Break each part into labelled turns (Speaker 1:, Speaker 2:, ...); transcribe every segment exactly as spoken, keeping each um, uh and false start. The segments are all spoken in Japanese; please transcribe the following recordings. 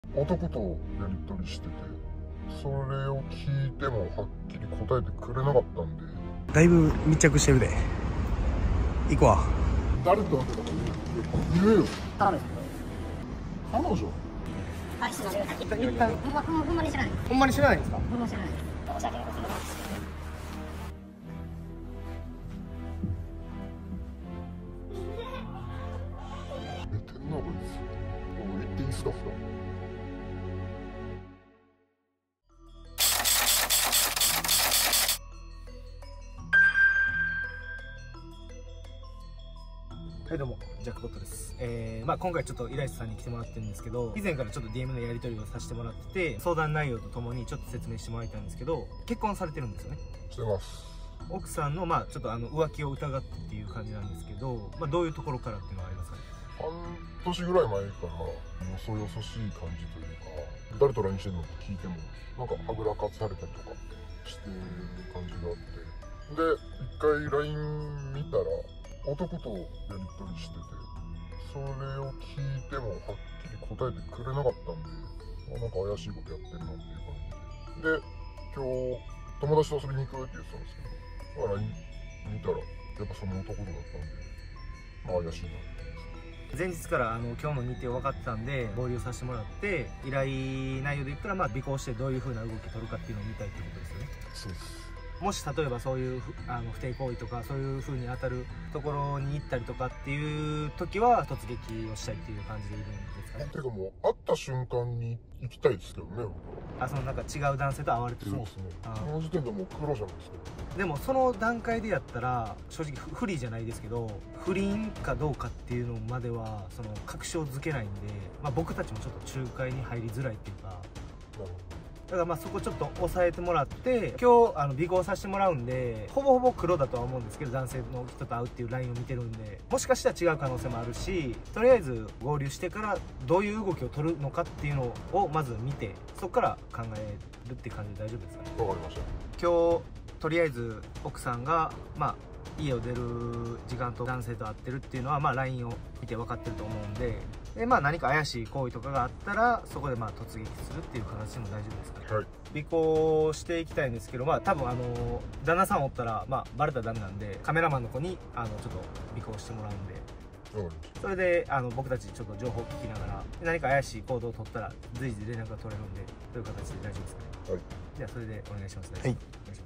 Speaker 1: 男とやり取りしてて、それを聞いてもはっきり答えてくれなかったんで。
Speaker 2: だいぶ密着してるで。行くわ。
Speaker 1: 誰と会ってたか言え言えよ。
Speaker 3: 頼む。
Speaker 1: 彼女
Speaker 3: はい、すいません。
Speaker 2: 一旦
Speaker 3: ほんま、ほんまほんまに知らない。
Speaker 2: ほんまに知らないんですか？
Speaker 3: ほんま知らない。申し訳ない。
Speaker 1: 寝てんなこいつ。行っていいっすか普段。
Speaker 2: はい、どうもジャックボットです。えー、まあ今回ちょっとイライスさんに来てもらってるんですけど、以前からちょっと ディーエム のやり取りをさせてもらってて、相談内容とともにちょっと説明してもらいたいんですけど、結婚されてるんですよね。
Speaker 1: してます。
Speaker 2: 奥さんのまあちょっとあの浮気を疑ってっていう感じなんですけど、まあどういうところからっていうのはありますかね？
Speaker 1: 半年ぐらい前からよそよそしい感じというか、誰と ライン してんのって聞いてもなんかはぐらかされたりとかしてる感じがあって、で一回 ライン 見たら男とやり取りしてて、それを聞いてもはっきり答えてくれなかったんで、あ、なんか怪しいことやってるなっていう感じで、で今日友達と遊びに行くって言ってたんですけど、まあ、ライン 見たらやっぱその男とだったんで、まあ怪しいなって
Speaker 2: 前日からあの今日の日程分かってたんで合流させてもらって、依頼内容で言ったらまあ尾行してどういう風な動き取るかっていうのを見たいってことですよね。
Speaker 1: そうです。
Speaker 2: もし例えばそういうあの不貞行為とかそういう風に当たるところに行ったりとかっていう時は突撃をしたいっていう感じでいるんですかね。
Speaker 1: ていうかもう会った瞬間に行きたいですけどね、僕は。
Speaker 2: あ、そのなんか違う男性と会われてる。
Speaker 1: そうですね。
Speaker 2: あ
Speaker 1: その時点でもう黒じゃないですか。
Speaker 2: でもその段階でやったら正直不利じゃないですけど、不倫かどうかっていうのまではその確証づけないんで、まあ、僕たちもちょっと仲介に入りづらいっていうか。
Speaker 1: なるほど。
Speaker 2: だからまあそこちょっと抑えてもらって、今日あの尾行させてもらうんで、ほぼほぼ黒だとは思うんですけど、男性の人と会うっていうラインを見てるんで、もしかしたら違う可能性もあるし、とりあえず合流してからどういう動きを取るのかっていうのをまず見て、そこから考えるって感じで大丈夫ですかね。
Speaker 1: わかりました。
Speaker 2: 今日とりあえず奥さんがまあ家を出る時間と男性と会ってるっていうのはまあ ライン を見て分かってると思うんで、でまあ何か怪しい行為とかがあったらそこでまあ突撃するっていう形でも大丈夫ですかね。
Speaker 1: はい。
Speaker 2: 尾行していきたいんですけど、まあ多分あの旦那さんおったらまあバレたらダメなんで、カメラマンの子にあのちょっと尾行してもらうんで、
Speaker 1: わかりました。
Speaker 2: それであの僕たちちょっと情報を聞きながら、何か怪しい行動を取ったら随時連絡が取れるんで、という形で大丈夫ですかね。
Speaker 1: はい。
Speaker 2: じゃあそれでお願いしますね。
Speaker 1: はい。
Speaker 2: お願いします。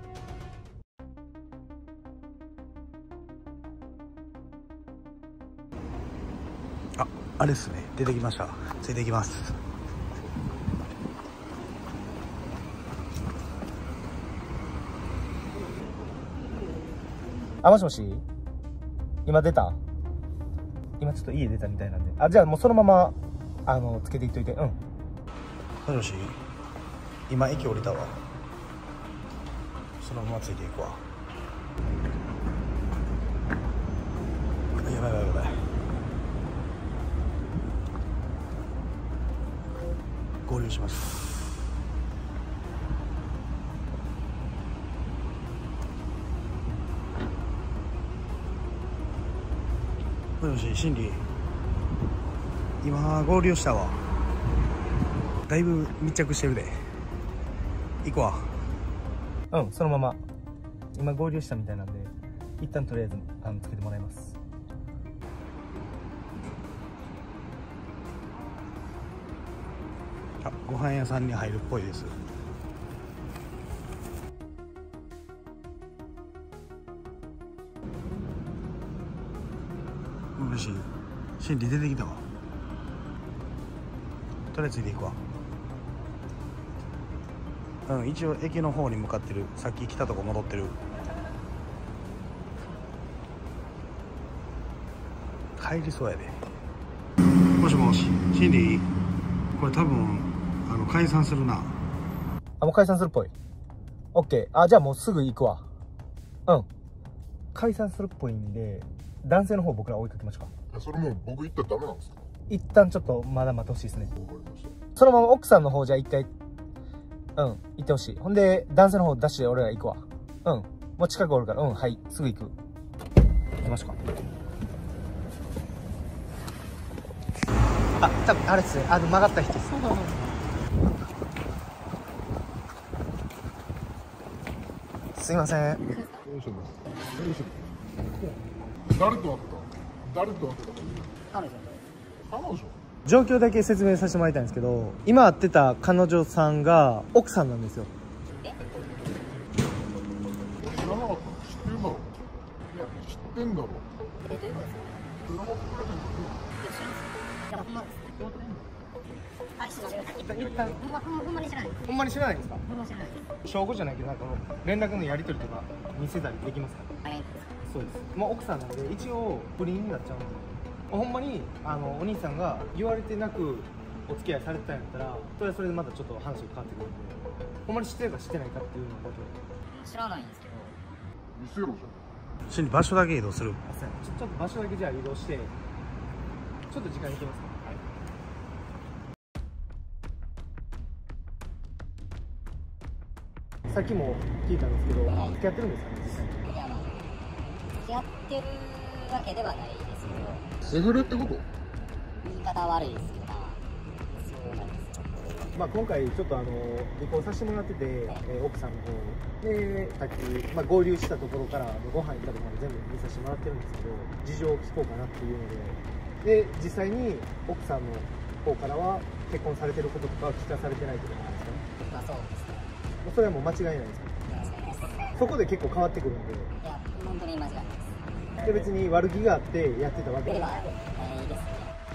Speaker 4: あ、あれですね。出てきました。ついてきます。
Speaker 2: あ、もしもし今出た？今ちょっと家出たみたいなんで。あ、じゃあもうそのまま、あの、つけていっといて。うん。
Speaker 4: もしもし、今駅降りたわ。そのままついていくわ。やばいやばいやばい。合流します。もしもし、シンディ。今合流したわ。だいぶ密着してるで。行くわ。
Speaker 2: うん、そのまま。今合流したみたいなんで、一旦とりあえず、あの、つけてもらいます。
Speaker 4: あ、ご飯屋さんに入るっぽいです。もしシンディ出てきたわ。とりあえずついていくわ。うん、一応駅の方に向かってる。さっき来たとこ戻ってる。帰りそうやで。もしもし、シンディ、これ多分あの解散するな。
Speaker 2: あ、もう解散するっぽい。オッケー。あ、じゃあもうすぐ行くわ。うん。解散するっぽいんで、男性の方僕ら追いかけましょうか。
Speaker 1: それもう僕行ったらダメなんですか？
Speaker 2: 一旦ちょっとまだ待ってほしいですね。
Speaker 1: わかりました。
Speaker 2: そのまま奥さんの方じゃあ一回、うん、行ってほしい。ほんで、男性の方出して俺ら行くわ。うん。もう近くおるから、うん、はい、すぐ行く。行きましょうか。 あ、多分あれっすね。あの曲がった人です。すいません。
Speaker 1: よいしょです。よいしょ。誰と会った？誰と会ったか。
Speaker 3: 彼女
Speaker 1: 彼女？
Speaker 2: 状況だけ説明させてもらいたいんですけど、今会ってた彼女さんが奥さんなんですよ。
Speaker 1: 知らなかったの？知ってんだろ？いや、知ってんだろ？
Speaker 3: え、どういうことですか？
Speaker 1: ドラマプレゼント。
Speaker 3: いや、知らんす。いや、ほんまです。あ、知らない。
Speaker 2: 一旦
Speaker 3: ほんま、ほんまほんまに知らない。
Speaker 2: ほんまに知らないんですか？
Speaker 3: ほんま知らない。
Speaker 2: 証拠じゃないけど、なんかもう連絡のやり取りとか見せたりできますか？
Speaker 3: あれ
Speaker 2: そうです。もう奥さんなんで一応不倫になっちゃうんで、ほんまにあのお兄さんが言われてなくお付き合いされてたんやったら、それはそれでまたちょっと話が変わってくるんで、ほんまに知ってるか知ってないかっていうのだけ。
Speaker 3: 知らないんですけど。
Speaker 1: 見せろじ
Speaker 4: 心理場所だけ移動する。
Speaker 2: あ、そうやちょちょっと場所だけじゃあ移動して、ちょっと時間いきますか？はい。さっきも聞いたんですけど、付き合ってるんですかね、実際に。
Speaker 3: いや、まあ、付き合ってるわけではないですけど、
Speaker 1: ゃん。セフレってこと？
Speaker 3: 言い方悪いですけど、まあ、そうなんですよ。
Speaker 2: まあ、今回ちょっとあの離婚させてもらってて、えー奥さんの方でさっき、まあ、合流したところからご飯行ったところまで全部見させてもらってるんですけど、事情を聞こうかなっていうので、で実際に奥さんの方からは結婚されてることとかは聞かされてないってことなんですかね。
Speaker 3: まあ、そうですね。
Speaker 2: もうそれはもう間違いないですか？そこで結構変わってくるんで、
Speaker 3: いや、本当に間違いないです。
Speaker 2: で別に悪気があってやってたわけ
Speaker 3: では
Speaker 2: ではない。
Speaker 3: ないですね。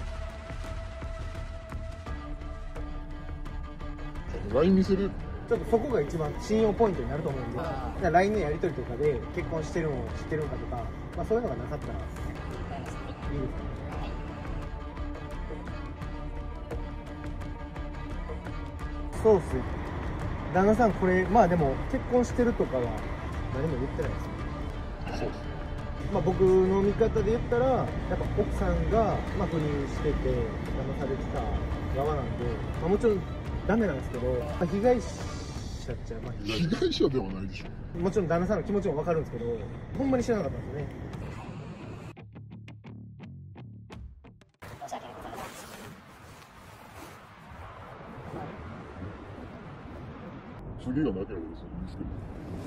Speaker 1: ライン見せる？
Speaker 2: ちょっとそこが一番信用ポイントになると思うんで、だ
Speaker 3: あー
Speaker 2: から ライン のやり取りとかで結婚してるのを知ってるのかとか、まあ、そういうのがなかったらい
Speaker 3: わかりました。
Speaker 2: いですね。そうっす。旦那さんこれまあでも結婚してるとかは何も言ってないですよ。
Speaker 1: そうですね。
Speaker 2: まあ僕の見方で言ったらやっぱ奥さんがまあ不倫してて騙されてた側なんで、まあ、もちろんダメなんですけど、まあ、被害者っちゃまあ被害
Speaker 1: 被害者ではないでしょ。
Speaker 2: もちろん旦那さんの気持ちも分かるんですけど、ほんまに知らなかったんですよね。
Speaker 3: 申し訳ございません。
Speaker 1: 次がなければですよ、見つける。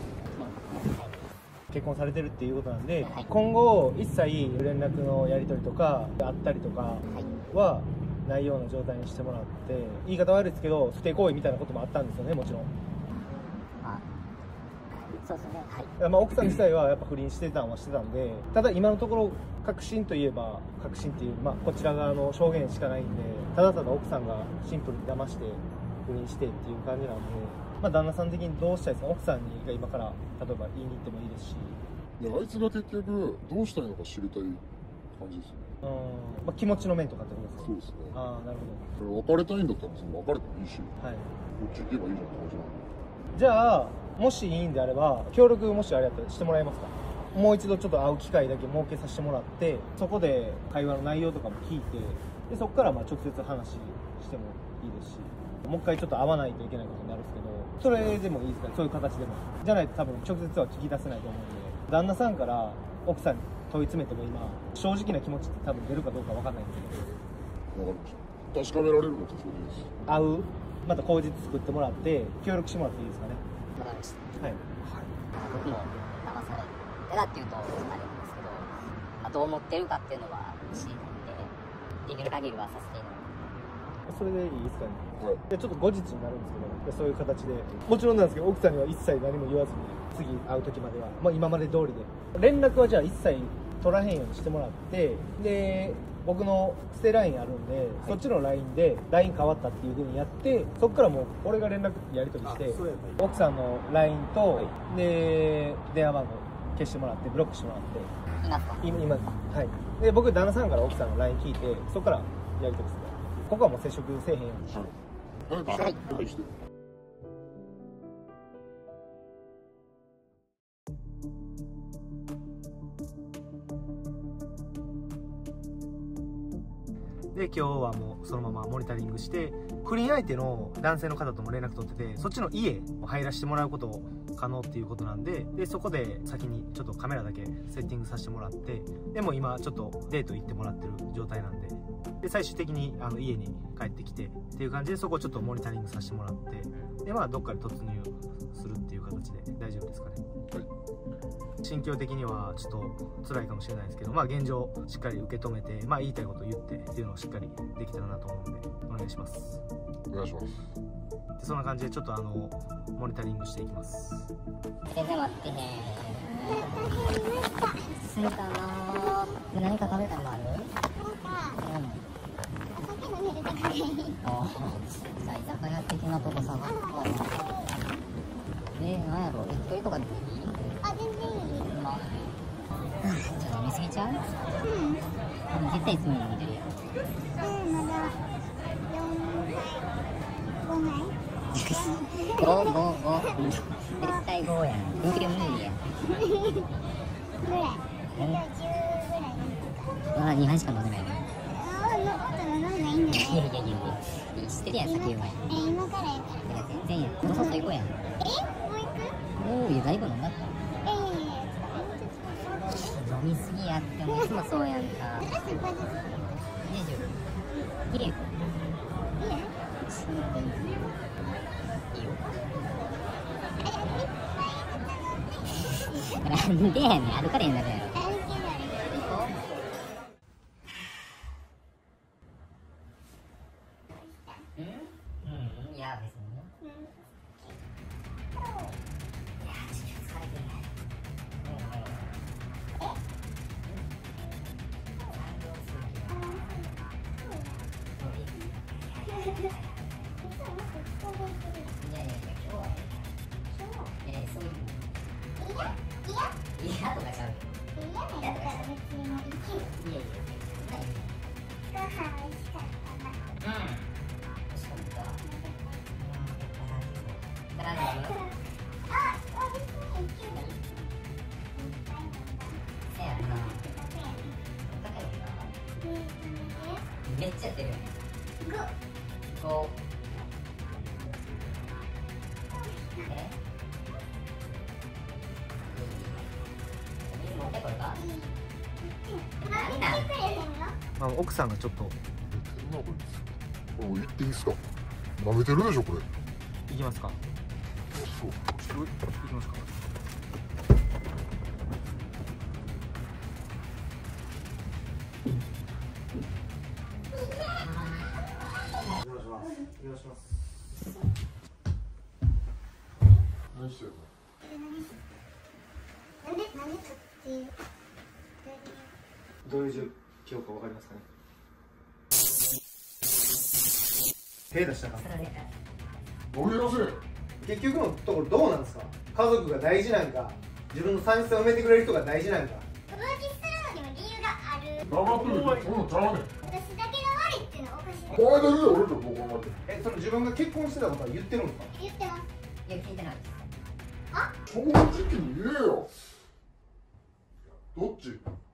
Speaker 2: 結婚されてるっていうことなんで、
Speaker 3: はい
Speaker 2: 今後一切連絡のやり取りとかあったりとかはないような状態にしてもらって、言い方悪いですけど不貞行為みたいなこともあったんですよね、もちろん。
Speaker 3: あ、そうですね。はい。
Speaker 2: まあ、奥さん自体はやっぱ不倫してたんはしてたんで、ただ今のところ確信といえば確信っていう、まあ、こちら側の証言しかないんで、ただただ奥さんがシンプルに騙して不倫してっていう感じなんで、まあ、旦那さん的にどうしたいですか？奥さんにが今から例えば言いに行ってもいいですし、
Speaker 1: いや、あいつが結局どうしたいのか知りたい感じですね。
Speaker 2: うん、まあ、気持ちの面とかってことですか？
Speaker 1: そうですね。
Speaker 2: ああ、なるほ
Speaker 1: 別れたいんだったらその別れてもいいし、こ
Speaker 2: ど。はい。
Speaker 1: っち行けばいいじゃんって感じなんで。
Speaker 2: じゃあもしいいんであれば協力もしあれやったらしてもらえますか？もう一度ちょっと会う機会だけ設けさせてもらって、そこで会話の内容とかも聞いて、でそこからまあ直接話してもいいですし、もう一回ちょっと会わないといけないことになるんですけど、それでもいいですかね？そういう形でも。じゃないと多分直接は聞き出せないと思うんで、旦那さんから奥さんに問い詰めても今正直な気持ちって多分出るかどうか分かんないんで、
Speaker 1: わかりました。確かめられるのとそれです。
Speaker 2: 会うまた口実作ってもらって協力してもらっていいですかね？
Speaker 3: わかりました。
Speaker 2: はい。
Speaker 3: 僕も騙されてたっていうとあれなんですけど、まあ、どう思ってるかっていうのは知りたいんで、できる限りはさせていただき
Speaker 2: それでいいですかね？
Speaker 1: はい。
Speaker 2: でちょっと後日になるんですけど、そういう形でもちろんなんですけど、奥さんには一切何も言わずに次会う時までは、まあ、今まで通りで連絡はじゃあ一切取らへんようにしてもらって、で僕の捨て ライン あるんで、そっちの ライン で ライン 変わったっていう風にやって、そっからもう俺が連絡やり取りして奥さんの ライン と、はい、で電話番号消してもらってブロックしてもらって
Speaker 3: ますか？
Speaker 2: 今今はい。で僕旦那さんから奥さんの ライン 聞いて、そっからやり取りする。ここはもう接触せえへんようにして、
Speaker 1: はい。早くして。
Speaker 3: はい
Speaker 1: 早くして。
Speaker 2: で今日はもうそのままモニタリングして、 不倫相手の男性の方とも連絡取ってて、そっちの家を入らせてもらうこと可能っていうことなんで、でそこで先にちょっとカメラだけセッティングさせてもらって、でも今ちょっとデート行ってもらってる状態なんで、で最終的にあの家に帰ってきてっていう感じで、そこをちょっとモニタリングさせてもらって、でまあどっかで突入するっていう形で大丈夫ですかね。
Speaker 1: はい。
Speaker 2: 心境的にはちょっと辛いかもしれないですけど、まあ現状しっかり受け止めて、まあ言いたいことを言ってっていうのをしっかりできたらなと思うんで、お願いします。
Speaker 1: お願いします。
Speaker 2: でそんな感じでちょっとあのモニタリングしていきます。
Speaker 3: 全然待ってへん。着いたなぁ。何か食べたのある？うん。お酒飲めるとこがいい。ああ。じゃあ居酒屋的なとこ探すか。えー、なんやろ、一人とかでいい？あ、全然いい。まあ。ちょっと飲みすぎちゃう？うん。絶対いつも飲んでるよ。うん、まだよんはいごはいご、ご、ご。絶対ごやん。無理無理や。ぐらい。え？じゅうぐらい飲むか。ああ、にはいしか飲んでないね。ああ、もっと飲まないんだよ。いやいやいやいや。知ってるやん、酒うまい。え、今からやから。いや、全然やん。もうそろそろ行こうやん。え？もう行く？おー、いや、だいぶ飲んだった。えいやいや、飲みすぎやって、もういつもそうやんか。にじゅう。いいよ。いいよ。なんでやねん、歩かれへんだろやろ。うん？うん、いや、別にね。うん。いや、ちょっと疲れてるね。え？いやいやいや、今日はね。いやいや、そういう。いやいやとかちゃうよ。いやだったら別にもういける。いやいやいや。ご飯美味しかったな。うん。美味しかった。から飲む？あ、別にいける。せやな。高いな。めっちゃやってるよね。ご。ご。え？
Speaker 2: まあ、奥さんがちょっと
Speaker 1: おいっていいですか。舐めてるでしょこれ。
Speaker 2: 行きますか。
Speaker 1: そう
Speaker 2: 行きますか。お願いします。お願いします。
Speaker 1: 何してるの？
Speaker 5: なんでなんで撮ってる？
Speaker 2: どういう状況かわかりますかね。手出したか。
Speaker 1: 飲みなせ。
Speaker 2: 結局のところどうなんですか。家族が大事なんか、自分の寂しさを埋めてくれる人が大事なんか。
Speaker 5: 浮気するのにも理由がある。
Speaker 1: 黙ってる。そんなんちゃうねん。
Speaker 5: 私だけが悪いっていうのはおかしい。
Speaker 1: お前だけで俺とどう考えてる。
Speaker 2: え、その自分が結婚してたことは言ってるんですか。
Speaker 5: 言ってます。
Speaker 3: いや、聞いてないです。
Speaker 5: あ？
Speaker 1: 正直に言えよ。どっち？